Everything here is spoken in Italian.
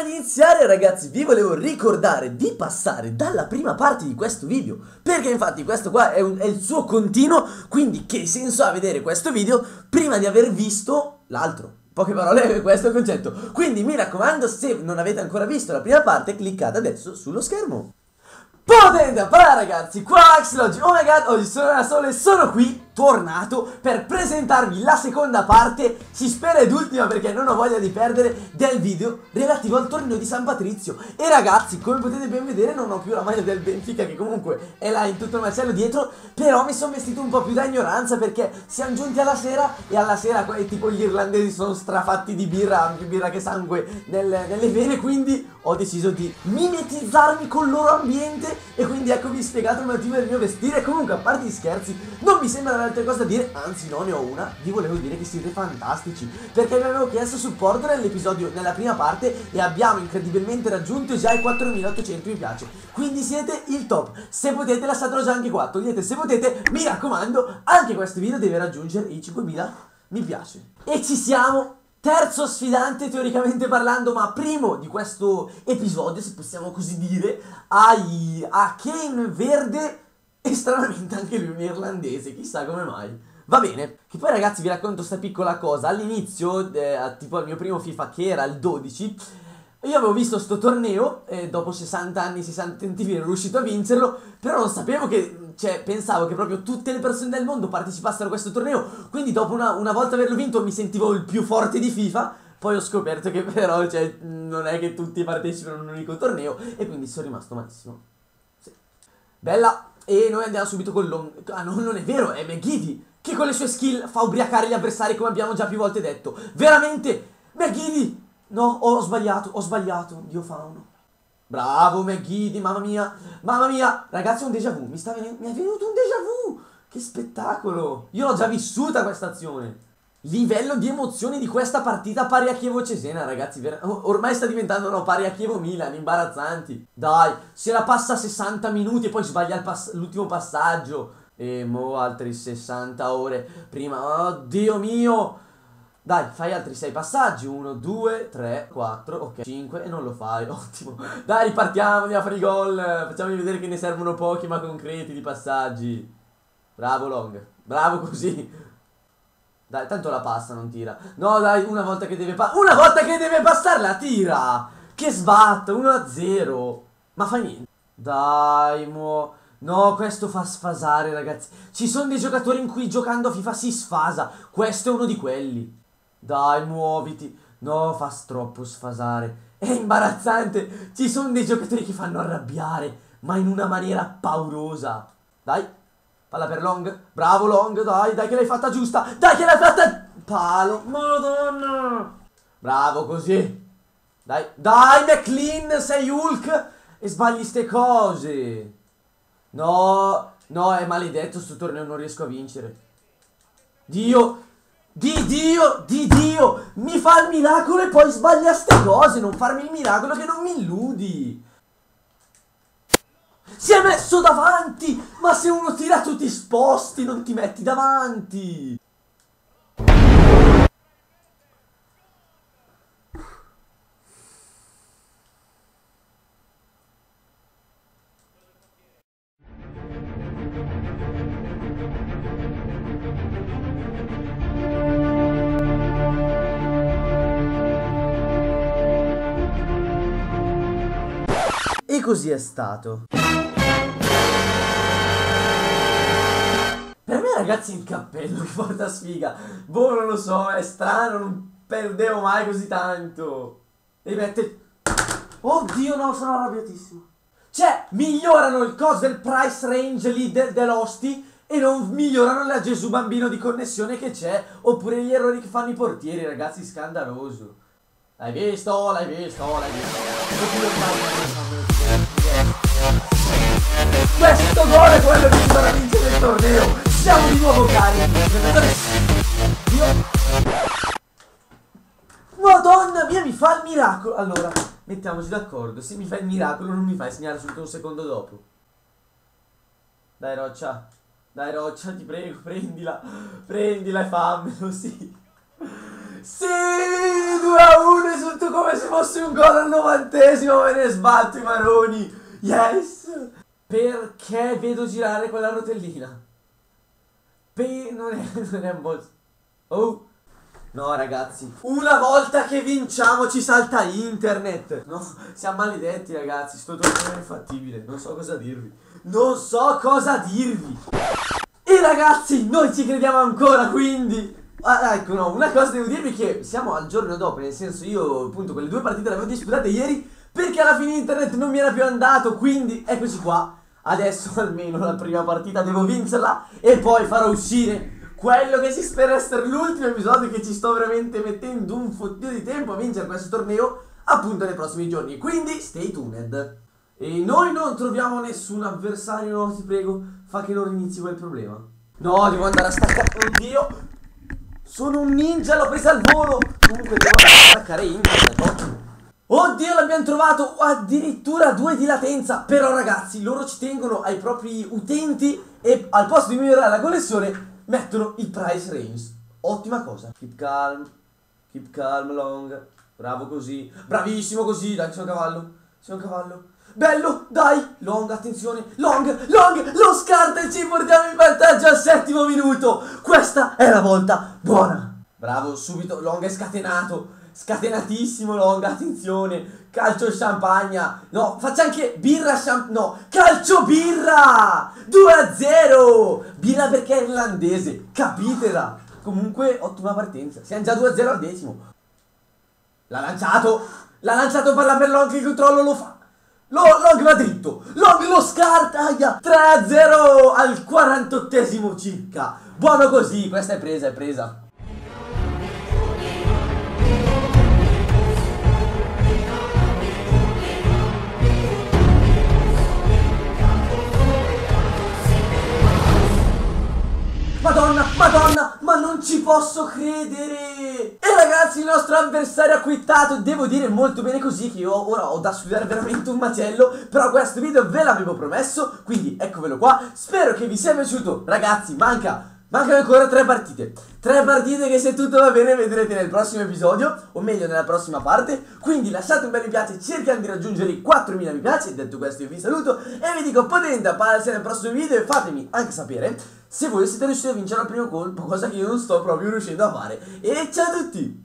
Prima di iniziare ragazzi vi volevo ricordare di passare dalla prima parte di questo video, perché infatti questo qua è il suo continuo, quindi che senso ha vedere questo video prima di aver visto l'altro? In poche parole questo è il concetto, quindi mi raccomando, se non avete ancora visto la prima parte cliccate adesso sullo schermo. Potente parlare ragazzi, qua Axel, oh my god, oggi sono da solo e sono qui, tornato, per presentarvi la seconda parte, si spera ed ultima perché non ho voglia di perdere, del video relativo al torneo di San Patrizio. E ragazzi, come potete ben vedere non ho più la maglia del Benfica che comunque è là in tutto il macello dietro, però mi sono vestito un po' più da ignoranza perché siamo giunti alla sera e alla sera tipo gli irlandesi sono strafatti di birra, più birra che sangue nelle vene, quindi ho deciso di mimetizzarmi con il loro ambiente e quindi eccovi spiegato il motivo del mio vestire. Comunque, a parte gli scherzi, non mi sembra avere altre cose da dire, anzi no, ne ho una. Vi volevo dire che siete fantastici, perché vi avevo chiesto supporto nell'episodio, nella prima parte, e abbiamo incredibilmente raggiunto già i 4800 mi piace, quindi siete il top. Se potete lasciatelo già anche qua, togliete se potete, mi raccomando, anche questo video deve raggiungere i 5000 mi piace. E ci siamo. Terzo sfidante teoricamente parlando, ma primo di questo episodio, se possiamo così dire, a Kane verde e stranamente anche lui un irlandese, chissà come mai. Va bene, che poi ragazzi vi racconto sta piccola cosa, all'inizio, tipo al mio primo FIFA che era il 12, io avevo visto sto torneo e dopo 60 anni, 60 tentativi ero riuscito a vincerlo, però non sapevo che, cioè pensavo che proprio tutte le persone del mondo partecipassero a questo torneo, quindi dopo una volta averlo vinto mi sentivo il più forte di FIFA, poi ho scoperto che però, cioè, non è che tutti partecipano a un unico torneo e quindi sono rimasto malissimo. Sì. Bella, e noi andiamo subito con l'on... Ah no, non è vero, è McGeady che con le sue skill fa ubriacare gli avversari come abbiamo già più volte detto. Veramente, McGeady! No, ho sbagliato, Dio fauno. Bravo McGeady, mamma mia, ragazzi è un déjà vu, mi è venuto un déjà vu, che spettacolo, io l'ho già vissuta questa azione. Livello di emozioni di questa partita pari a Chievo-Cesena, ragazzi, ormai sta diventando no, pari a Chievo-Milan, imbarazzanti. Dai, se la passa a 60 minuti e poi sbaglia l'ultimo passaggio, e mo altri 60 ore prima, oh Dio mio. Dai, fai altri 6 passaggi, 1, 2, 3, 4, ok, 5 e non lo fai, ottimo. Dai, ripartiamo, andiamo a fare i gol, facciamovi vedere che ne servono pochi ma concreti di passaggi. Bravo Long, bravo così. Dai, tanto la passa, non tira. No, dai, una volta che deve passare la tira. Che sbatta, 1-0. Ma fa niente. Dai, mo... No, questo fa sfasare, ragazzi. Ci sono dei giocatori in cui giocando a FIFA si sfasa. Questo è uno di quelli. Dai, muoviti. No, fa troppo sfasare. È imbarazzante. Ci sono dei giocatori che fanno arrabbiare, ma in una maniera paurosa. Dai. Palla per Long. Bravo Long, dai che l'hai fatta giusta. Dai che l'hai fatta... Palo. Madonna. Bravo così. Dai, McLean, sei Hulk e sbagli ste cose. No, è maledetto sto torneo, non riesco a vincere. Dio, mi fa il miracolo e poi sbaglia ste cose. Non farmi il miracolo che non mi illudi. Si è messo davanti, ma se uno tira tu ti sposti, non ti metti davanti. E così è stato. Per me ragazzi il cappello che porta sfiga. Boh, non lo so, è strano, non perdevo mai così tanto. E mette... Oddio no, sono arrabbiatissimo. Cioè, migliorano il coso del price range lì dell'Osti e non migliorano la Gesù bambino di connessione che c'è. Oppure gli errori che fanno i portieri, ragazzi, scandaloso. L'hai visto? Questo gol è quello che ci farà vincere il torneo. Siamo di nuovo carichi. Madonna mia, mi fa il miracolo. Allora, mettiamoci d'accordo. Se mi fa il miracolo non mi fai segnare subito un secondo dopo. Dai Roccia, ti prego, prendila e fammelo, sì. Sì, 2-1, esulto come se fosse un gol al 90esimo, me ne sbatto i maroni. Yes! Perché vedo girare quella rotellina? Non è molto... Oh! No ragazzi, una volta che vinciamo ci salta internet. No, siamo maledetti ragazzi, sto torneo è infattibile, non so cosa dirvi. Non so cosa dirvi. E ragazzi, noi ci crediamo ancora, quindi... Ah, ecco, no, una cosa devo dirvi che siamo al giorno dopo, nel senso io appunto quelle 2 partite le avevo disputate ieri perché alla fine internet non mi era più andato, quindi eccoci qua. Adesso almeno la prima partita devo vincerla e poi farò uscire quello che si spera essere l'ultimo episodio, che ci sto veramente mettendo un fottio di tempo a vincere questo torneo appunto nei prossimi giorni, quindi stay tuned. E noi non troviamo nessun avversario, no, ti prego, fa che non inizi quel problema. No, devo andare a staccare, oddio, sono un ninja, l'ho presa al volo. Comunque devo andare a staccare internet. Oddio, l'abbiamo trovato, addirittura 2 di latenza. Però ragazzi, loro ci tengono ai propri utenti e al posto di migliorare la connessione mettono il price range. Ottima cosa. Keep calm long. Bravo così, bravissimo così. Dai, sei un cavallo, sei un cavallo. Bello, dai, long, attenzione, long, lo scarta e ci portiamo in vantaggio al 7° minuto. Questa è la volta buona. Bravo, subito, long è scatenato. Scatenatissimo long, attenzione. Calcio champagna. No, faccia anche birra no, calcio birra 2-0. Birra perché è irlandese, capitela. Comunque ottima partenza, siamo già 2-0 al 10°. L'ha lanciato per long, che il controllo lo fa. Long va dritto, long lo scarta, 3-0 al 48esimo circa. Buono così, questa è presa. Madonna, ma non ci posso credere! E ragazzi, il nostro avversario ha quittato, devo dire molto bene così, che io ora ho da studiare veramente un macello, però questo video ve l'avevo promesso, quindi eccovelo qua. Spero che vi sia piaciuto, ragazzi. Mancano ancora 3 partite. 3 partite che, se tutto va bene, vedrete nel prossimo episodio, o meglio nella prossima parte. Quindi lasciate un bel mi piace, cerchiamo di raggiungere i 4.000 mi piace. Detto questo io vi saluto e vi dico potente a parlare nel prossimo video, e fatemi anche sapere se voi siete riusciti a vincere al primo colpo, cosa che io non sto proprio riuscendo a fare. E ciao a tutti!